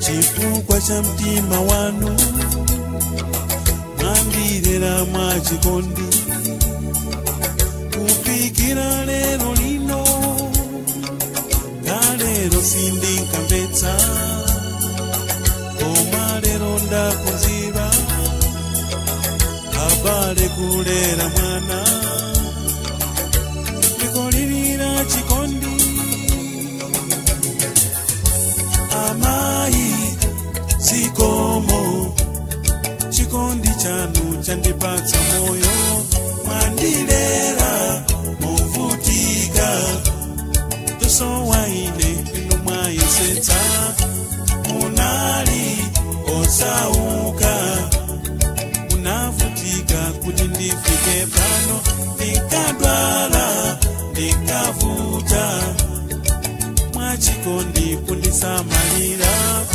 chifukwa cha mtima wanu mwandilera mwachikondi kufikira lero lino kalero sindinkamvetsa koma lero ndaphunzira abale kulera mwana ndikolirira chikondi amayi zikomo chikondi chanu chandipatsa moyo mwandilera movutika tosowa ine inu mwayesetsa munali osauka munavutika kuti ndifike pano ndikadwala ndikavuta mwachikondi kundisamalira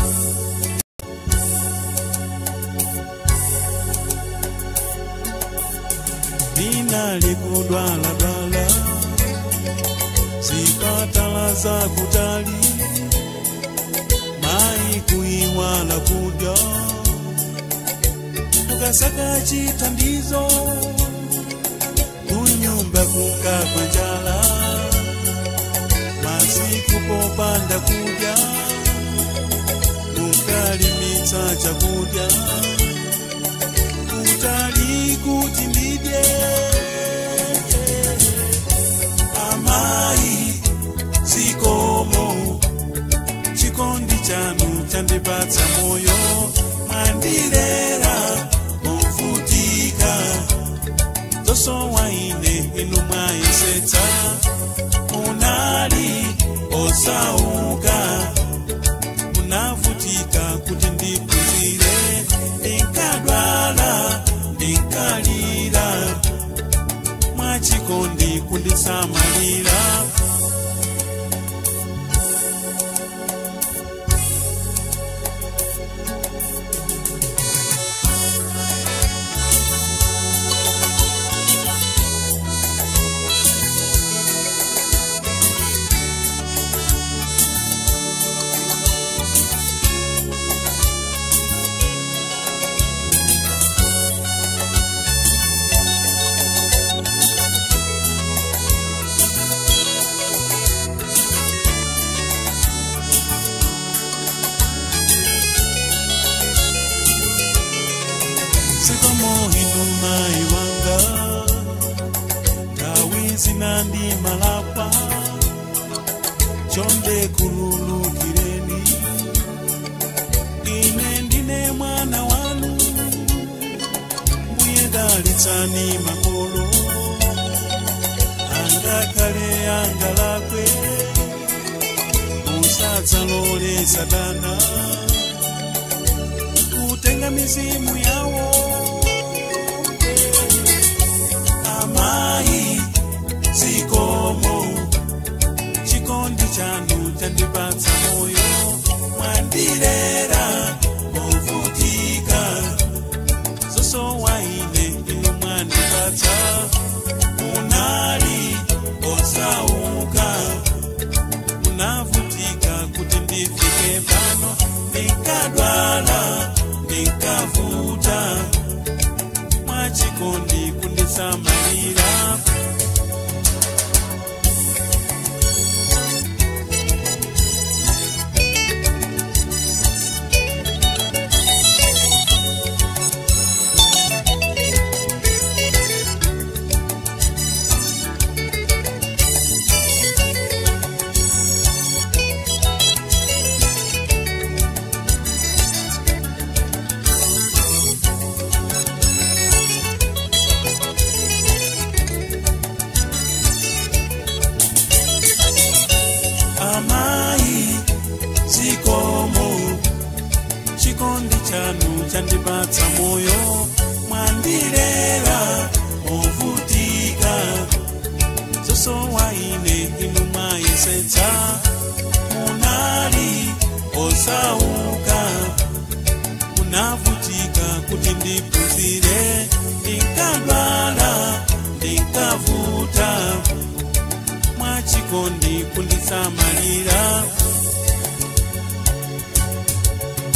ndinali kudwala zipatala za kutali mayi kuiwala kudya tukasaka chithandizo kunyumba kungagwa njala masiku popanda kudya mukalimitsa chakudya kutali kuti ndidye amayi zikomo chikondi chanu chandipatsa moyo mwandilera movutika tosowa ine inu mwayesetsa munali osauka munavutika kuti ndiphunzire ndikadwala ndikalira mwachikondi kundisamalira sikomo inu mayi wanga kawizi nandi malapa chonde kululukireni ine ndine mwana wanu mbuye dalitsani makolo angakale angalakwe musadzalole satana kutenga mizimu yawo amayi zikomo chikondi chanu chandipatsa moyo mwandilera movutika zosowa ine inu mwandipatsa munali osauka munavutika kuti ndifike pano ndikadwala ndikavuta mwachikondi kundisamalira chikondi chanu chandipatsa moyo mwandilera movutika zosowa ine inu mwayesetsa munali osauka munavutika kuti ndiphunzire ndikadwala ndikavuta mwachikondi kundisamalira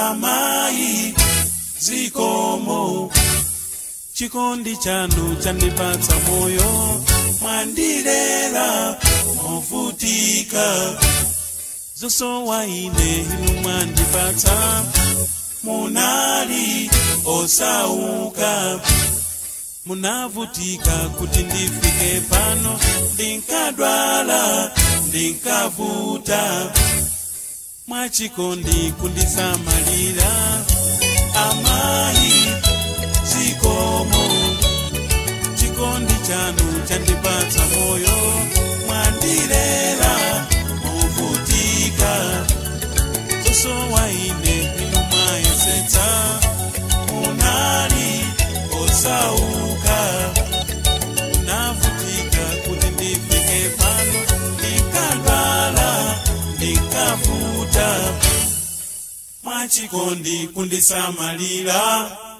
amayi zikomo. Chikondi chanu chandipatsa moyo, mwandilera movutika. Zosowa ine inu mwandipatsa, munali osauka. Munavutika kuti ndifike pano, ndinkadwala ndinkavuta. Mwachikondi kundisamalira, amayi zikomo. Chikondi chanu chandipatsa moyo, mwandilera movutika. Zosowa ine inu mwayesetsa, munali osauka. Munavutika kuti ndifike pano, ndinkadwala ndinkavuta. Mwachikondi kundisamalira.